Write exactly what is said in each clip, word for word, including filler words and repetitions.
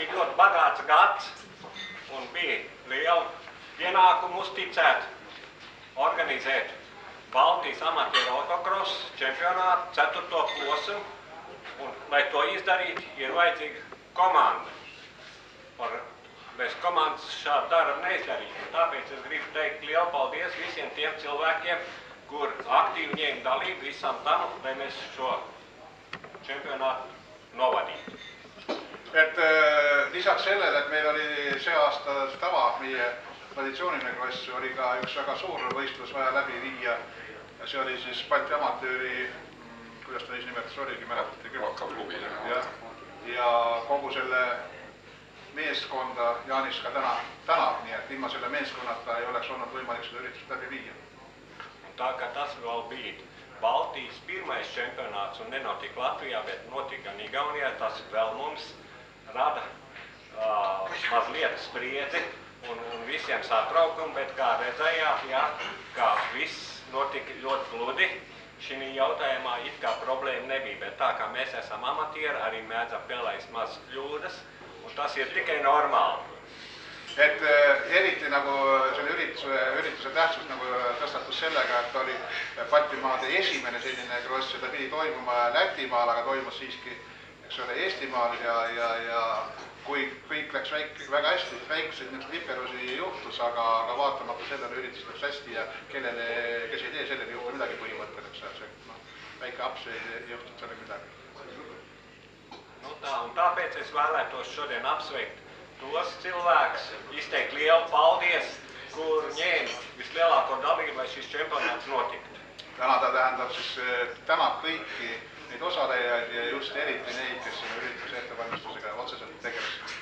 bija ļoti bagāts gads un bija liela pienākumu uzticēt, organizēt Baltijas amatieru autokrosu čempionātu ceturto posmu, un, lai to izdarītu, ir vajadzīga komanda. Par, bez komandas šādu darbu neizdarītu. Tāpēc es gribu teikt lielu paldies visiem tiem cilvēkiem, kur aktīvi ņēma dalību visam tam, lai mēs šo čempionātu novadītu. Et äh, lisaks sellele, et meil oli see aasta tava, meie traditsiooniline klass, oli ka üks väga suur võistlus vaja läbi viia. Ja see oli siis Balti amatööri, kuidas ta siis nimetas, oligi, mäletate küll? Ja, ja kogu selle meeskonda Jaanis ka täna, tänab, nii et ilma selle meeskonnata ei oleks olnud võimalik seda üritust läbi viia. Tā kā tas vēl bija Baltijas pirmais čempionāts un nenotika Latvijā, bet notika Igaunijā, tas vēl mums rada uh, mazliet spriedzi un, un visiem satraukumu, bet kā redzējāt, jā, kā viss notika ļoti gludi, šī jautājumā it kā problēma nebija, bet tā kā mēs esam amatieri, arī mēdzam pēlējas maz kļūdas, un tas ir tikai normāli. Et äh, eriti nagu selle ürituse, ürituse tähtsus nagu tõstatus sellega, et oli Baltimaade esimene selline kross ja ta pidi toimuma Lätimaal, aga toimus siiski, eks ole, Eestimaal ja, ja, ja kui kõik läks väik, väga hästi, väikseid viperusi juhtus, aga, aga vaatamata sellele üritus läks hästi ja kellele, kes ei tee sellele juhtu midagi põhimõtteliselt, see no, väike aps ei juhtud selle midagi. Nu tā, un tāpēc es vēlētos šodien apsveikt tos cilvēkus, izteikt lielu paldies, kur ņēma vislielāko dalību, lai šis čempionāts notiktu. Täna ta tähendab siis tänab kõiki neid osalejaid ja just eriti neid, kes selle ürituse ettevalmistusega otseselt tegelesid.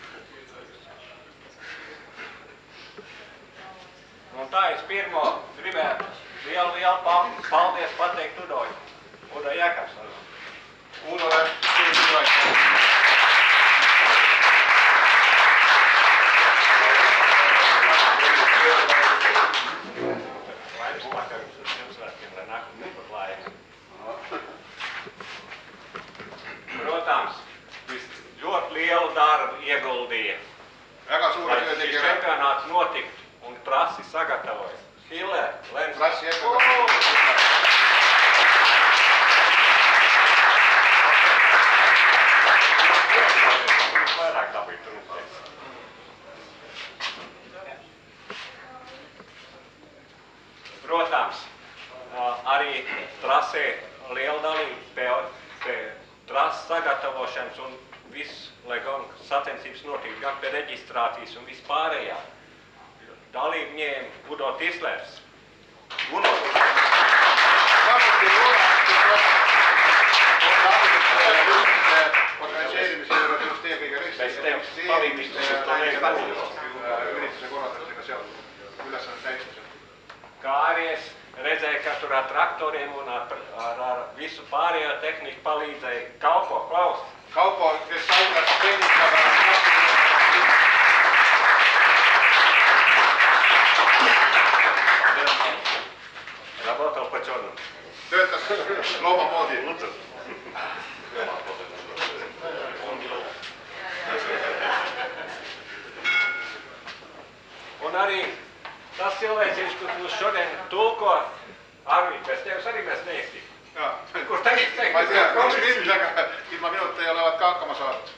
Un tā es pirmo gribētu lielu, lielu paldies pateikt Udoj. Udo Jākapsson. Udo Jākapsson. Protams, ļoti lielu darbu ieguldīja, lai šis čempionāts notiktu un trasi sagatavojas. Hiller, Lens. Trasi ieguldīja. Vairāk dabīt rūpēs. Protams, arī trasē liela dalība pie trases sagatavošanas un viss, lai gan sacensības notiek gan pie reģistrācijas un vispārējā. Dalību ņēma Udo Tislers. Uno. Samuti organiseerimise juures just eelkõige registriteerimise ürituse korraldamisega seotud ülesande täitmisel. Kā arī es redzēju, ka tur ar traktoriem un ar, ar, ar visu pārējo tehniku palīdzēja Kaupo Klaus. Kaupo, kes aitas tehnikaga Работал по черному. Töötas looma moodi. Un arī tas cilvēks, kurš mums šodien tulko, Arvi, bez tevis arī mēs neiztīk. Kurš tagad teikt? Ma ei tea, kaks ilms, aga ilma minuta ei olevat ka hakkama saadud.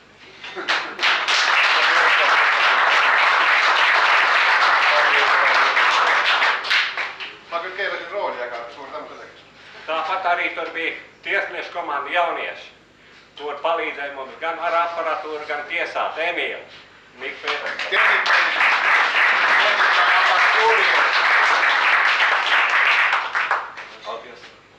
Ma küll keelasin rooli, aga suur tänu selleks. Tāpat arī tur bija tiesniešu komanda jaunieši, kur palīdzēja mums gan ar aparatūru, gan tiesāt Emīlu. Nik Pēters. Tehnika, tehnika aparatūri. Paldies.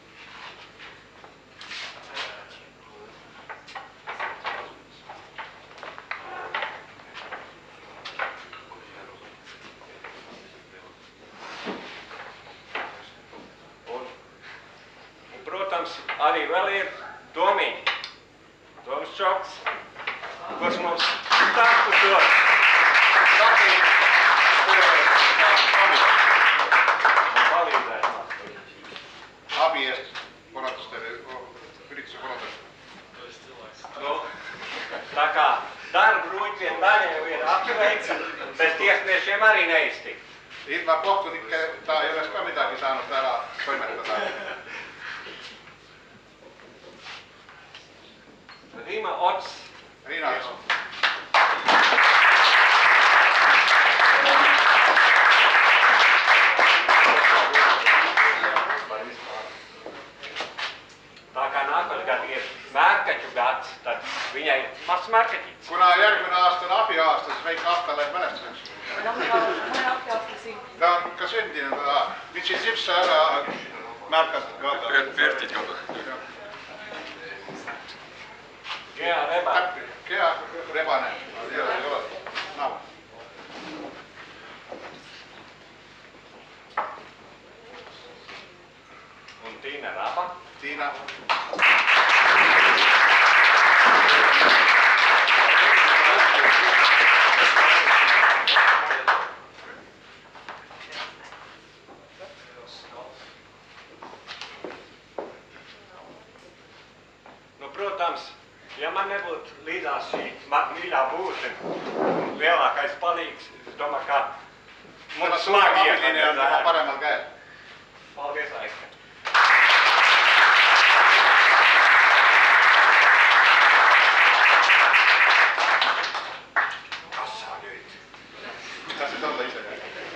Un, un, protams, arī vēl ir Tomiņa. Toms Čoks, kurš mums startu dod. Tāpēc, palīdzēja mums. Abi eest korraldustele, ürituse korraldustele. Nu, tā kā darba rūķi vien daļa teica, bez tiesniešiem arī neiztikt. Ilman kohtunikkeja ei olisi mitään saanut täällä toimettaa. Rima Ots. Riina Ots. Tā kā nākamais gads ir mērkaķu gads, tad viņai mazs mērkaķis. Kuna järgmine aasta on abiaasta, siis väike ahta läheb mälestuseks. Mõne abiaasta siin. Ta on ka sündinud, nüüd siin Sipsa ära märkad kaota. Pertit kaota. Kea Rebane. Kea Rebane. Ei ole. Nav. Un Tiina Raba. Tiina. Nu, protams, ja man nebūtu līdzās šī mīļā būšana, lielākais palīgs, es domāju, ka mums smagi abiline on oma paremal käel. Paldies, Aika. Kas sa nüüd? Tahtsid olla ise?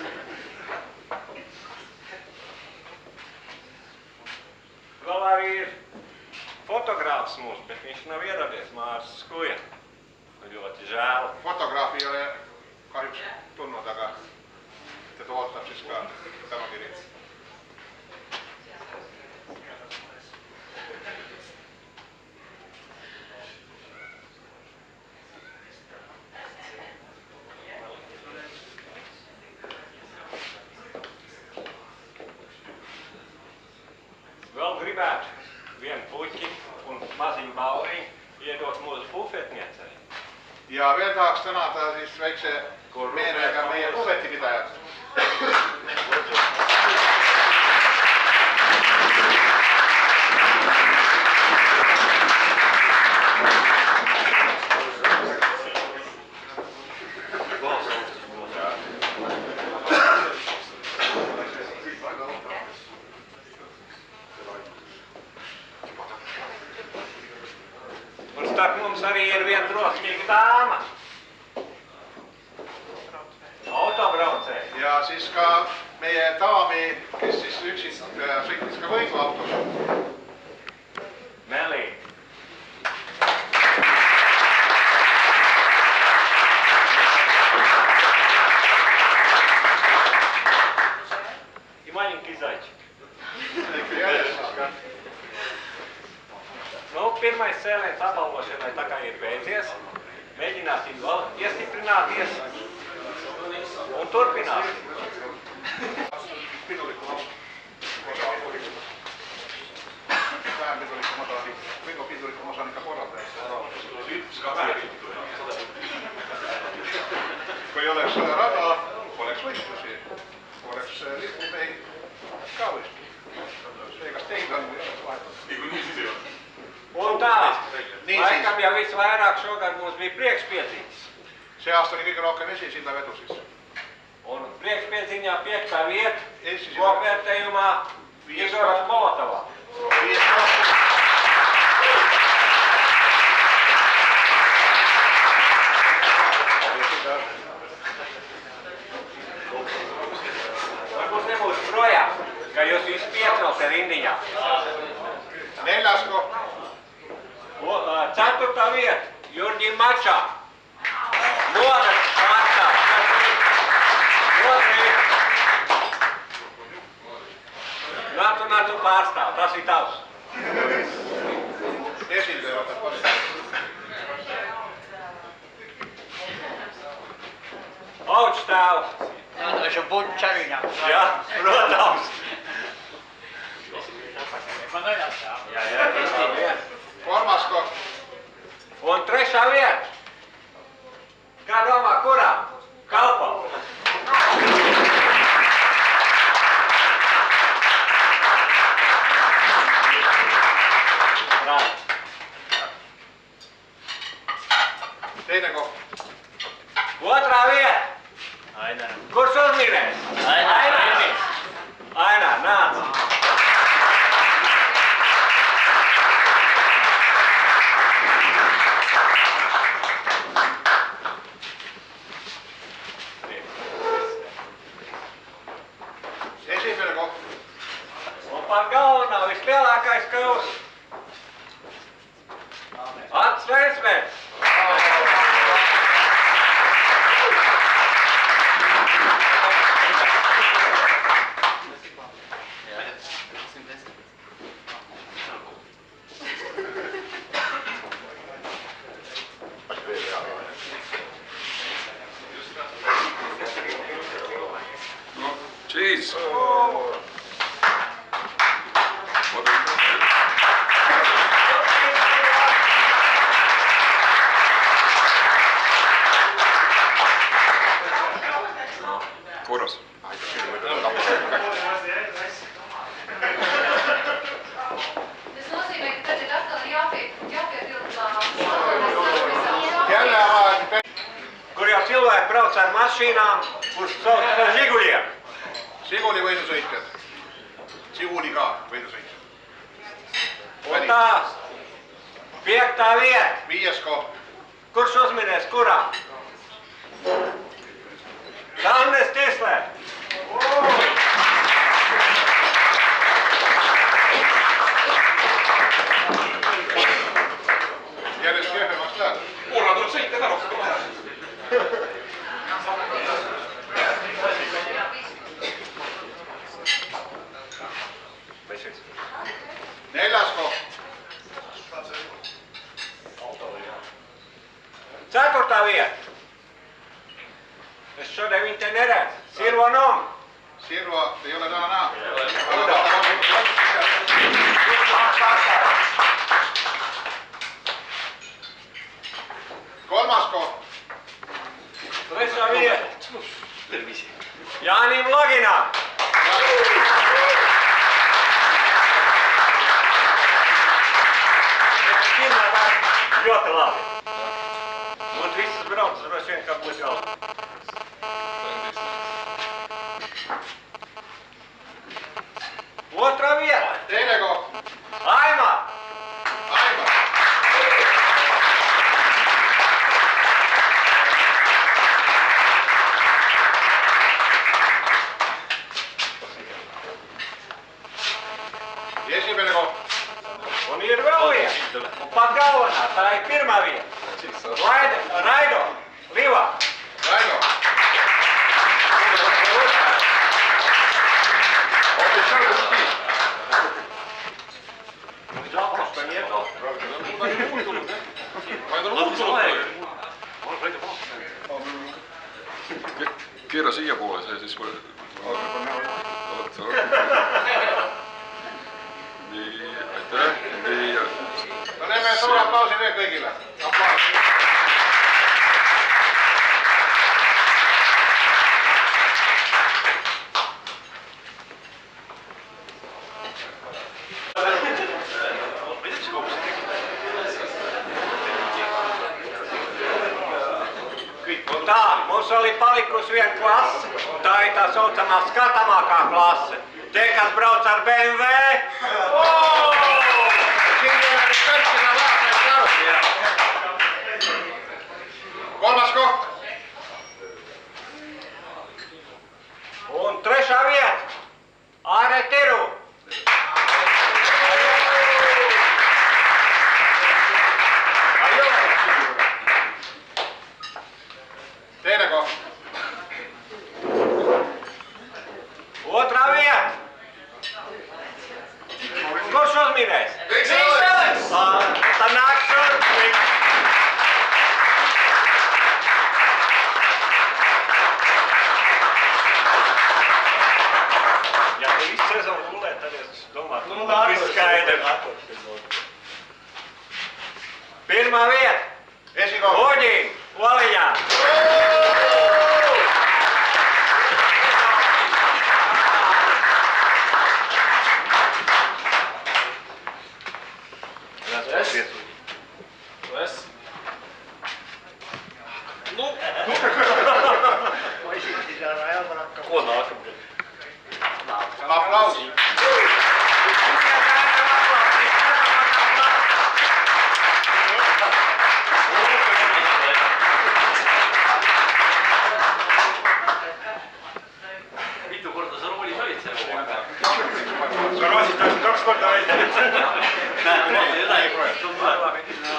Vēl arī ir fotogrāfs mums, bet viņš nav ieradies, Mārs Skuja. Ļoti žēl. Fotograafi ei ole kahjuks tulnud, aga teda ootab siis ka tänakiri. Vēl gribētu vienu puķi un maziņu bauriņu iedot mūsu bufetniecei. Ja veel tahaks tänada siis väikse meenega meie bufetipidajat. Un starp mums arī ir viena drosmīga dāma. Autobraucēja. Ja siis ka meie daami, kes siis üksin sõitis ka võiduautos. Melī. И маленький зайчик. Nu, pirmais cēliens apbalvošanai tā kā ir beidzies. Mēģināsim vēl iestiprināties un turpināsim. Vähän pidulikon osa, Vinko pidulikon osa niinkä korraltajassa. Üks ka vähe pidu. Kui ei oleks rada, oleks võistlusi. Oleks lipumehi ka võistlusi. See kas teid on või oleks vahetus? Niikuinii siis ei ole. Un tā, laikam jau visvairāk šogad mums bija priekšpieciņas. See aasta oli kõige rohkem esisildavedu siis. Un priekšpieciņā piektā vieta kopvērtējumā Igoram Molotovam. Varbūt nebūs projām, ka jūs visi piecelt ar rindiņā. Neljas koht. Ceturtā vieta Jurģim Mačā. Nodas pārstāv. Otrī. Nāc un nāc un pārstāv. Tas ir tavs. Esildaja otab vastu. Augstāv. No se on puntsarina. Jā, protams. Ma nojata. Jā, jā, trešā vieta. Kolmas koht. Un trešā vieta. Kā domā, kurā? Kalpā. Teine koht. Otrā vieta. Pat galvenā vislielākais kavs. Atsveicmēs! Jeez. Korras. Tas nozīmē, ka tad ir atkal jāpie, jāpiepildās stāvoklis. Jälle avati Kur jau cilvēki brauc ar mašīnām, kurš sauc par žiguļiem. Žiguli võidusõitjad. Žiguli ka võidusõitjad. Un tā, piektā vieta. Viies koht. Kurš uzminēs kurā? Hannes Tisler. Järjest kehvemaks läheb. Korra tuleb sõita ka rohkem vaja. Neljas koht. Ceturtā vieta. Es šodien viņu te neredzu. Sirvo Nom. Sirvo ei ole täna näha. Kolmas koht. Trešā vieta. Jānim Loginam. Ļoti labi. Un visas braucas droši vien, kā būs jau. Otrā vieta. Teine koht. Aima. Aima. Esimene koht. Un ir vēl viena. Un pat galvenā, tā ir pirmā vieta. Raido, Raido, Livā. Raido. Keera siia poole see siis või... Nii, aitäh. Nii... No teeme suure aplausi veel kõigile. Aplaus. Un tā, mums vēl ir palikusi viena klase, un tā ir tā saucamā skatāmākā klase. Tie, kas brauc ar B M W. Kolmas koht. Un trešā vieta. Are Tiru. Teine koht. Otrā vieta. Kurš uzminēs? Viks! Tā nāk šur. Ja tu visu sezonu gulē, tad es domāju, nu, ka viss skaidrs. Pirmā vieta. Esikoht. Oģi, Oliņā. Ko nākamgad? Aplaus. kaks korda välja. Näe, ei proovi.